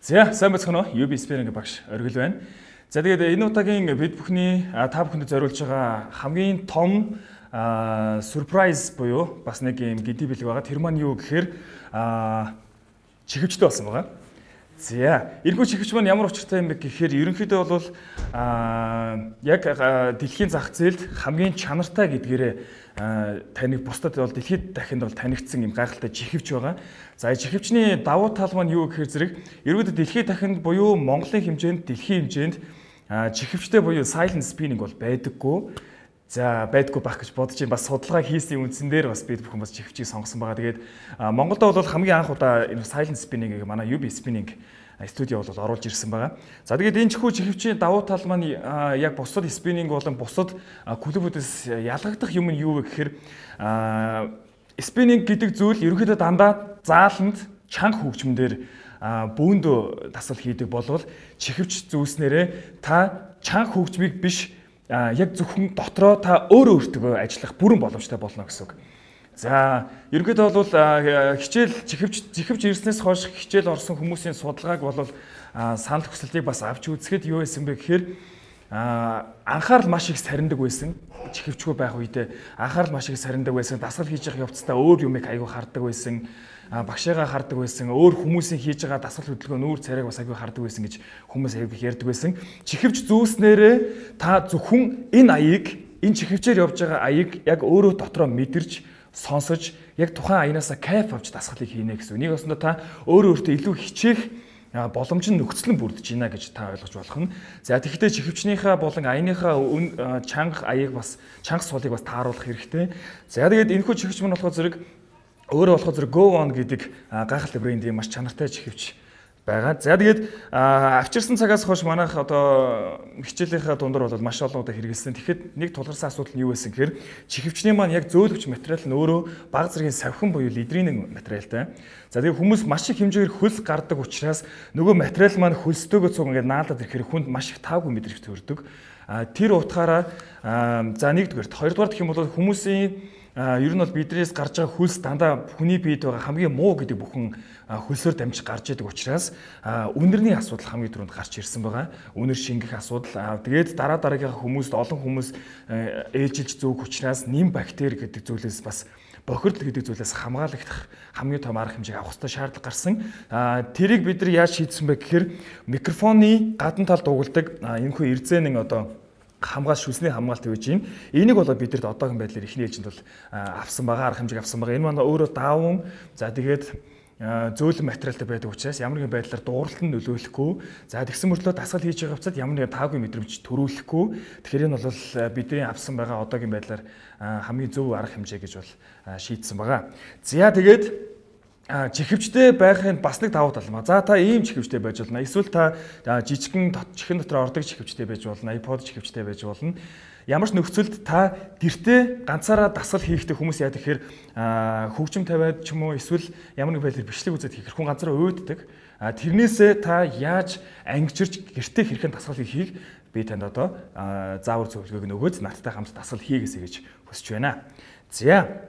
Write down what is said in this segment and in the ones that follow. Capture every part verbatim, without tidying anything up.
За сайн бацхан уу? ю би Spinning багш оргил байна. За тэгээд энэ удаагийн бид бүхний та бүхэнд зориулж байгаа хамгийн том surprise буюу бас нэг юм гидий бэлэг байгаа. Тэр маань юу гэхээр чихвчтэй болсон байгаа. За эргүү чихвч маань ямар учиртай юм бэ гэхээр ерөнхийдөө бол яг дэлхийн зах зээлд хамгийн чанартай гэдгээрээ таныг бусдад бол дэлхийд дахинд бол танигдсан юм гайхалтай чихвч байгаа. За чихвчний давуу тал маань юу гэхээр зэрэг ерөөдөө дэлхийд дахинд буюу Монголын хэмжээнд дэлхийн хэмжээнд чихвчтэй буюу silent spinning бол байдаггүй. За байдгүй байх гэж бодож байна. Бас судалгаа хийсний үндсэн дээр бас бид бүхэн бас чихвчийг сонгосон байгаа. Тэгээд Монголд бол хамгийн анх удаа энэ silent spinning-ийг манай ю би Spinning студио бол оруулж ирсэн байгаа. За тэгээд энэ чихүү чихвчийн давуу тал маань яг бусад спиннинг болон бусад клубүүдээс ялгагдах юм нь юу вэ гэхээр спиннинг гэдэг зүйл ерөнхийдөө дандаа зааланд чанга хөгжмөндөр бөөндөө дасгал хийдэг болвол чихвч зүүснээрээ та чанга хөгжмийг биш яг зөвхөн дотроо та өөрөө өөртөө ажиллах бүрэн боломжтой болно гэсэн үг. За ерөнхийдөө бол хичээл чихвч чихвч ирснээс хойш хичээл орсон хүмүүсийн судалгааг бол санал хүсэлтийг бас авч үзэхэд юу байсан бэ гэхээр анхаарал маш их сарндаг байсан. Чихвчгүй байх үедээ анхаарал маш их сарндаг байсан. Дасгал хийж явах явцдаа өөр юмыг аягүй хардаг байсан. Багшаагаа хардаг байсан. Өөр хүмүүсийн хийж байгаа дасгал хөдөлгөөн нүүр царайг бас аягүй хардаг байсан гэж хүмүүс аягүй ярьдаг байсан. Чихвч зүүснээрээ та зөвхөн энэ аяыг, энэ чихвчээр явж байгаа аяыг яг өөрөө дотроо мэдэрч сонсож яг тухайн аянаасаа кайф авч дасгалыг хийнэ гэсэн. Нэг осондоо та өөрөө өөртөө илүү хичээх боломж нь нөхцөл нь бүрдэж байна гэж та ойлгож болох нь. За тэгэхдээ чихвчнийхаа болон аяныхаа чанга аяыг бас чанга суулыг бас тааруулах хэрэгтэй. За тэгээд энэхүү чихвч мань болохоор зэрэг өөрөө болохоор зэрэг Go On гэдэг гайхалтай брендийн маш чанартай чихвч байгаа. За тэгээд авчирсан цагаас хойш манайх одоо хичээлийнхаа дундор бол маш олон удаа хэрэгэлсэн. Тэгэхэд нэг тулгарсан асуудал нь юу байсан гэхээр чихвчний маань яг зөөлөгч материал нь өөрөө бага зэргийн савхан буюу лидрийн материалтай. За тэгээд хүмүүс маш их хэмжээгээр хөлс гардаг учраас нөгөө материал маань хөлсдөгөө цуг ингээд наалаад ирэхээр хүнд маш их таагүй мэдрэмж төрдөг. Тэр утгаараа за нэгдүгээр, хоёрдугаар гэх юм бол хүмүүсийн ер нь бол биднээс гарч байгаа хөлс дандаа хүний биед байгаа хамгийн муу гэдэг бүхэн хөлсөөр дамжиж гарч идэг учраас үнэрний асуудал хамгийн түрүүнд гарч ирсэн байгаа. Үнэр шингэх асуудал. Тэгээд дараа дараагийнхаа хүмүүст олон хүмүүс ээлжилж зөөг учраас нэм бактери гэдэг зүйлээс бас бохирдол гэдэг зүйлээс хамгаалагдах хамгийн том арга хэмжээг авах хэрэгтэй шаардлага гарсан. Тэрийг бид нар яаж шийдсэн бэ гэхээр микрофоны гадна тал дугуулдаг энэхүү эрзэнэн одоо хамгаалт шүлсний хамгаалт гэж юм. Энийг бол бидэрт одоогийн байдлаар ихний ээлжинд бол авсан байгаа, арга хэмжээг авсан байгаа. Энэ маань өөрөө даавн за тэгээд зөөлөн материалтай байдаг учраас ямар нэгэн байдлаар дууралт нь нөлөөлөхгүй. За тэгсэн мөрлөө дасгал хийж байгаа хувцад ямар нэгэн таагүй мэдрэмж төрүүлэхгүй. Тэгэхээр энэ бол бидний авсан байгаа одоогийн байдлаар хамгийн зөв арга хэмжээ гэж бол шийдсэн байгаа. За тэгээд чихвчтэй байхын бас нэг давуу тал маа. За та ийм чихвчтэй байж болно. Эсвэл та жижигхэн чихэн дотор ордог чихвчтэй байж болно. iPod чихвчтэй байж болно. Ямар ч нөхцөлд та гэртээ ганцаараа дасгал хийхдээ хүмүүс яа тэгэхээр хөгжим тавиад ч юм уу эсвэл ямар нэг байдлаар бичлэг үзээд хийх хүн ганцаараа уйддаг. Тэрнээсээ та яаж ангижирч гэртээ хэрхэн дасгал хийхийг би танд одоо заавар зөвлөгөөг нөгөөд надтай хамт дасгал хийгээсэй гэж хүсэж байна. За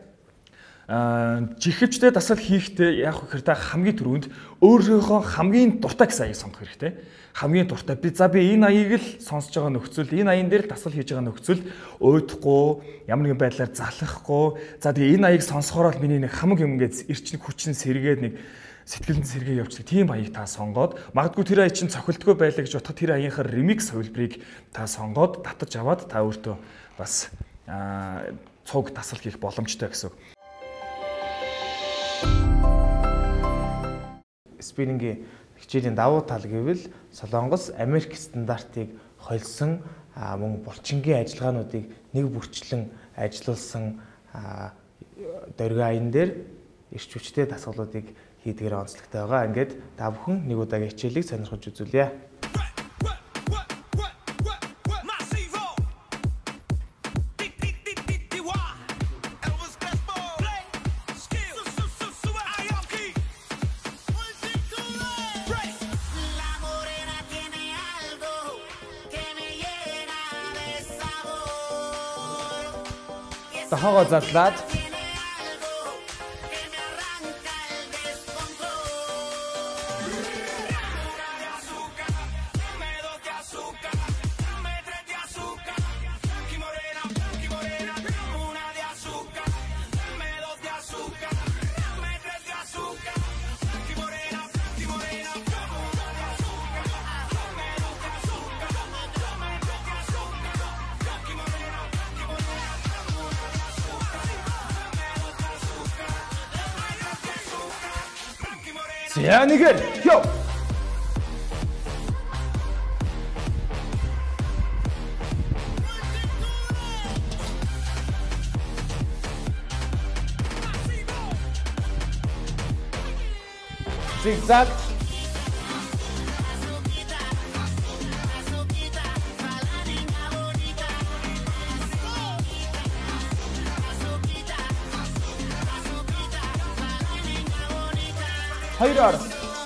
чихвчтэй дасгал хийхдээ яг хэрэг та хамгийн түрүүнд өөрийнхөө хамгийн дуртай гэсэн аяыг сонгох хэрэгтэй. Хамгийн дуртай. Би за би энэ аяыг л сонсож байгаа нөхцөлд, энэ аян дээр л дасгал хийж байгаа нөхцөлд уйдахгүй, ямар нэгэн байдлаар залхахгүй. За тэгээ энэ аяыг сонсохоор л миний нэг хамаг юм ингээд эрчим хүчин сэргээд нэг сэтгэлд сэргээ явуулдаг. Тийм аяыг та сонгоод, магадгүй тэр аяг чинь цохилтгүй байлаа гэж бодоход тэр аяынхаар ремикс хувилбарыг та сонгоод татаж аваад та өөртөө бас цуг дасгал хийх боломжтой гэсэн үг. Спиннингийн хичээлийн давуу тал гэвэл Солонгос Америк стандартыг холсон мөн булчингийн ажиллагаануудыг нэг бүрчлэн ажилуулсан дөрвөн аян дээр эрч хүчтэй дасгалуудыг хийдгээр онцлогтой байгаа. Ингээд та бүхэн нэг удаагийн хичээлийг сонирхож үзүүлье. Тохоогоо задлаад За нэгэр ёо. Zigzag. Hayır.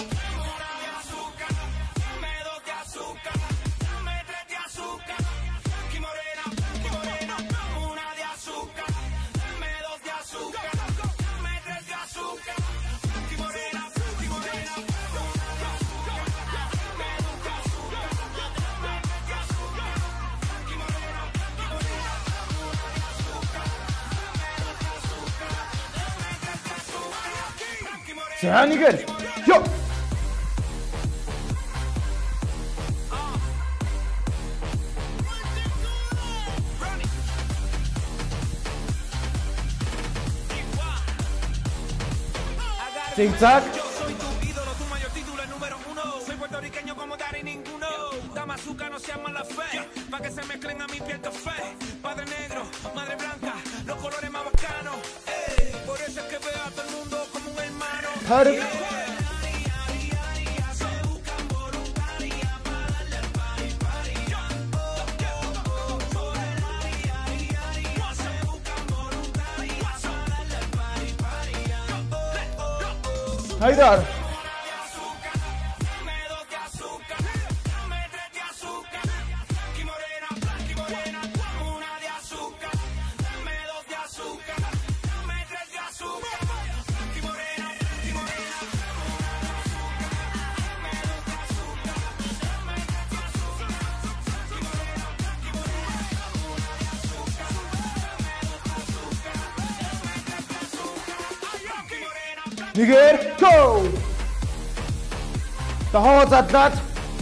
За нэгэр ёо. Zigzag. Tarık. Haydar. Нэгэр go. Тахоо задлаад.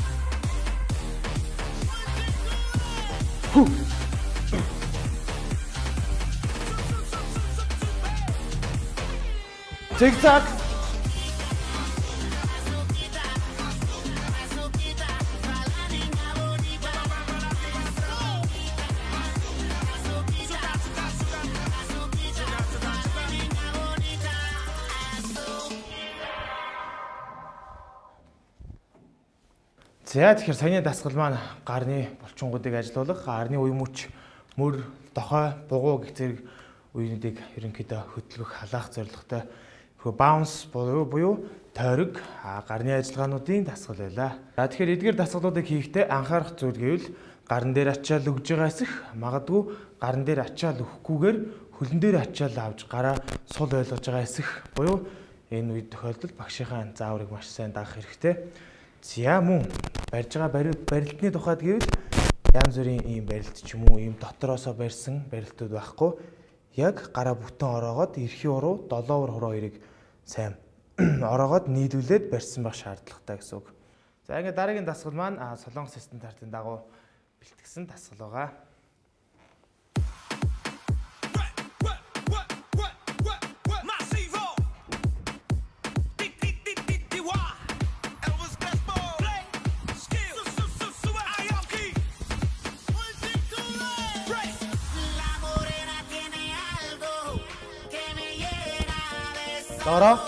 Zigzag. За тэгэхээр саяны дасгал маань гарны булчингуудыг ажилуулах, гарны уян мөч, мөр, дохой, бугуу гэх зэрэг уянуудыг ерөнхийдөө хөдөлгөх, халаах зорилготой bounce буюу тойрог гарны ажиллагаануудын дасгал байлаа. За тэгэхээр эдгээр дасгалуудыг хийхдээ анхаарах зүйл гэвэл гарн дээр ачаал өгж байгаа эсэх, магадгүй гарн дээр ачаал өгөхгүйгээр хөлн дээр ачаал авч гараа сул ойлгож байгаа эсэх буюу энэ үед тохиолдолд багшийнхаа зааврыг маш сайн дагах хэрэгтэй. За мөн барьж байгаа барилтны тухайд гэвэл янз бүрийн ийм барилт ч юм уу ийм дотроосоо барьсан барилтууд байхгүй. Яг гараа бүтэн ороогоод эрхийн уруу долоовор хуруу хоёрыг сайн ороогоод нийлүүлээд барьсан байх шаардлагатай гэсэн үг. За ингээд дараагийн дасгал маань Солонгос стандартын дагуу бэлтгэсэн дасгал байгаа. Dora.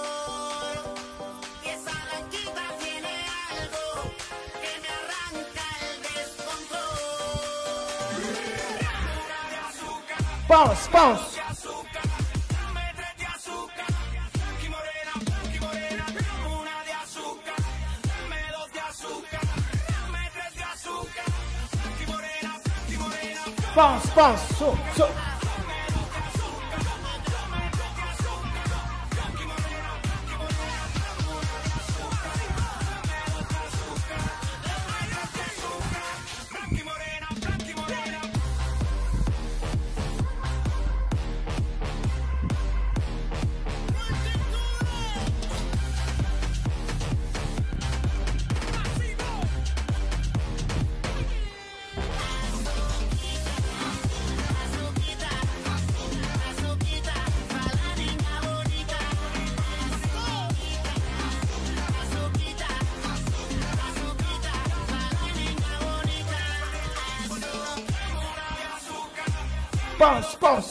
Bounce, bounce. Bounce, bounce, so, so. bounce, bounce.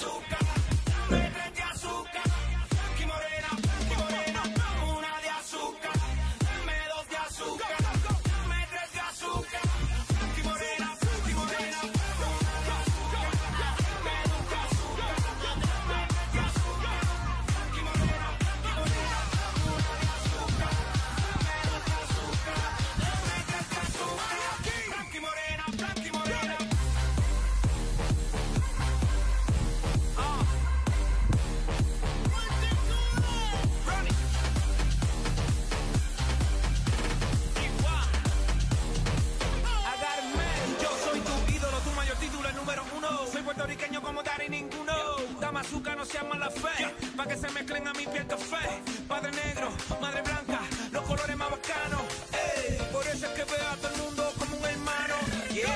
Azúcar no se llama la fe, pa' que se mezclen a mi piel café. Padre negro, madre blanca, los colores más bacanos. Ey, por eso es que veo a todo el mundo como un hermano. Yeah.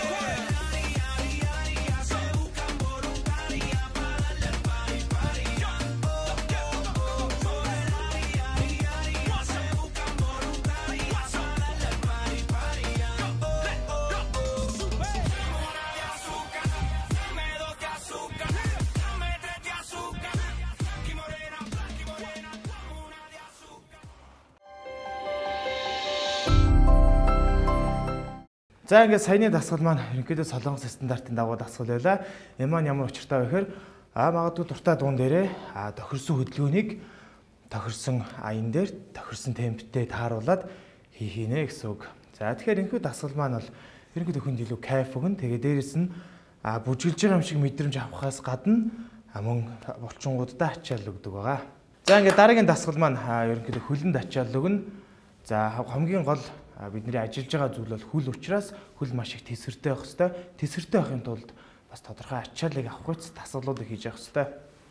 За ингээд саяны дасгал маань ерөнхийдөө солонгос стандартын дагуу дасгал байлаа. Энэ маань ямар учиртай вэ гэхээр аа магадгүй дуртай дуун дээрээ аа тохирсон хөдөлгөөнийг тохирсон аян дээр тохирсон темптэй тааруулаад хий хийнэ гэсэн үг. За тэгэхээр энэхүү дасгал маань бол ерөнхийдөө хүнд илүү кайф өгнө. Тэгээ дээрэс нь аа бүжгэлж байгаа юм шиг мэдрэмж авахаас гадна мөн булчингуудад ачаал өгдөг байгаа. За ингээд дараагийн дасгал маань ерөнхийдөө хөлөнд ачаал өгнө. За хамгийн гол бидний ажиллаж байгаа зүйл бол хөл учраас хөл маш их тесвэртэй байх хэвээр. Тесвэртэй байхын тулд бас тодорхой ачааллыг авах гэж дасгалуудыг хийж явах хэвээр.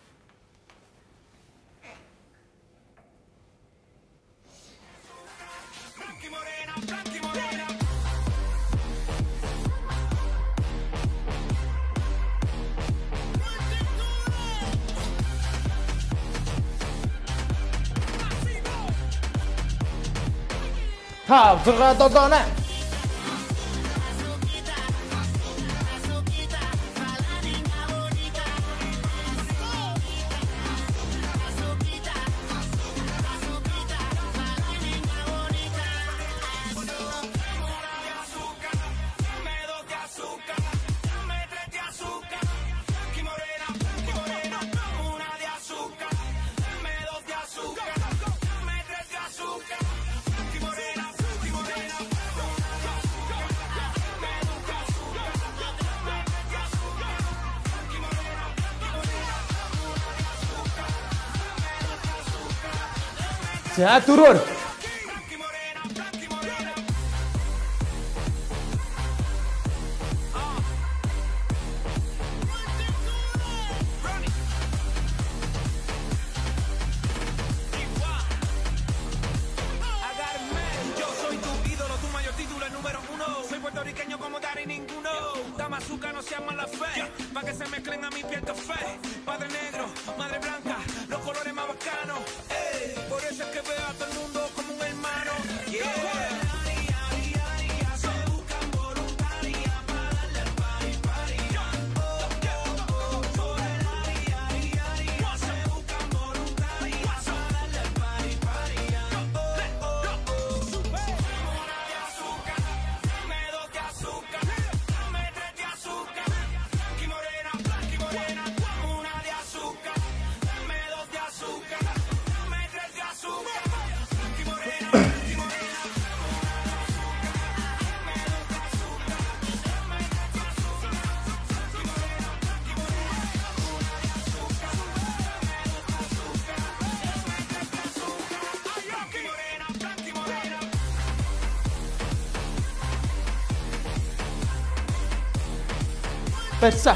Та зурга додоона. За дөрөөр. Azúcar no se llama la fe, pa' que se mezclen a mi piel café. Padre negro, madre blanca, los colores más bacanos. Ey, por eso es que veo a todo el mundo como un hermano. Yeah. Песа.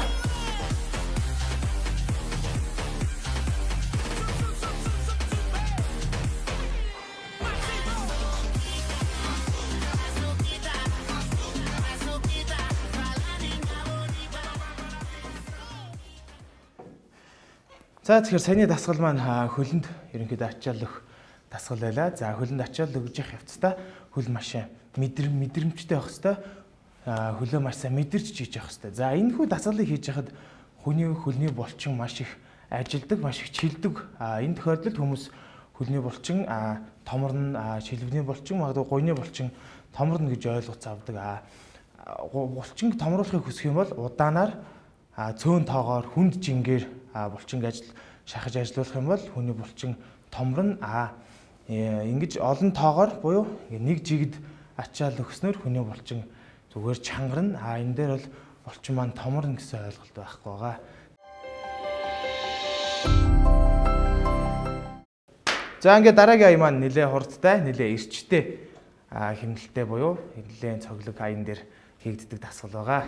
За тэгэхээр саяны дасгал маань хөлөнд ерөнхийдөө ачаал өгөх дасгал байлаа. За хөлөнд ачаал өгж явах явцдаа хөл маш мэдрэмж мэдрэмжтэй байх хэвээр хөлөө маш сайн мэдэрч хийж явах хэвээр. За энэ хүү дасгалыг хийж яхад хүний хөлний булчин маш их ажилдаг, маш их чилдэг. А энэ тохиолдолд хүмүүс хөлний булчин томорно, шилбэний булчин, магадгүй гуйны булчин томорно гэж ойлголт авдаг. А булчин томруулахыг хүсэх юм бол удаанаар цөөн тоогоор хүнд жингээр булчинг ажил шахаж ажиллуулах юм бол хүний булчин томорно. А ингэж олон тоогоор буюу нэг жигд ачаал өгснөөр хүний булчин зүгээр чангарна. А энэ дээр бол булчин маань томорно гэсэн ойлголт байхгүй байгаа. За ингээд дараагийн ая маань нэлээ хурдтай, нэлээ эрчтэй хэмнэлттэй буюу нэлээ цоглог аян дээр хийгддэг дасгал байгаа.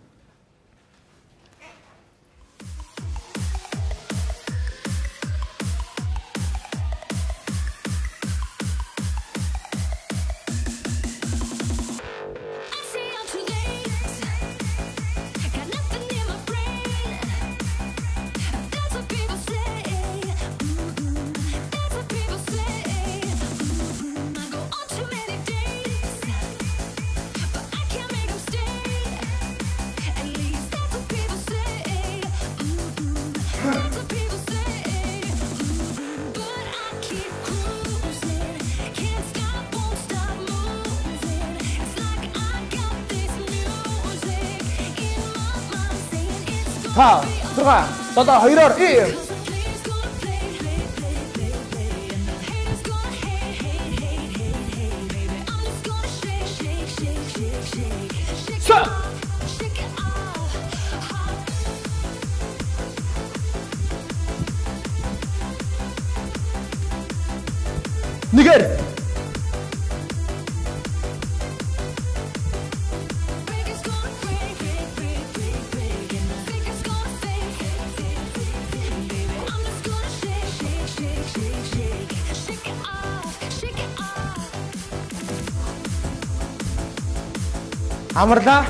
사, 들어가, 너다, 허이럴, 일. 사. 니겔. Амарлаа.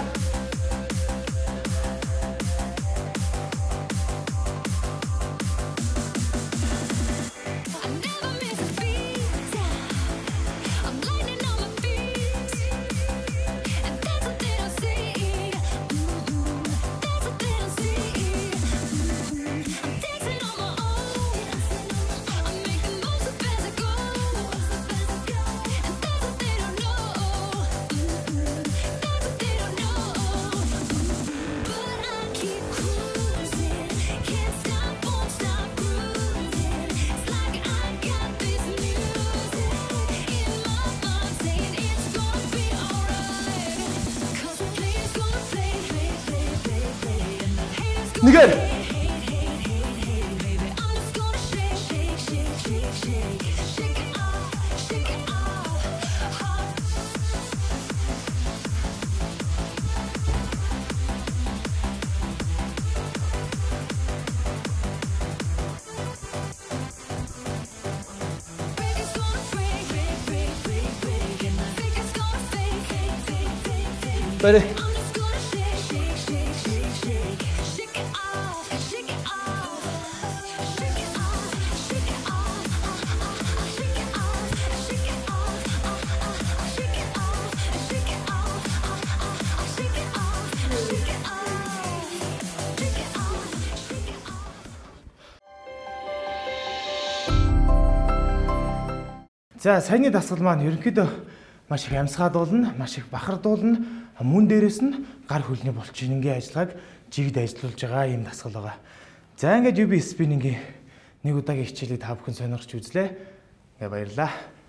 니겔. 빨리. За саяны дасгал маань ерөнхийдөө маш их амьсгаадуулна, маш их бахардуулна, мөн дээрээс нь гар хөлний булчингийн ажиллагааг жигд ажиллуулж байгаа юм дасгал байгаа. За ингээд ю би спиннингийн нэг удаагийн хичээлийг та бүхэн сонирхож үзлээ. Ингээ баярлалаа.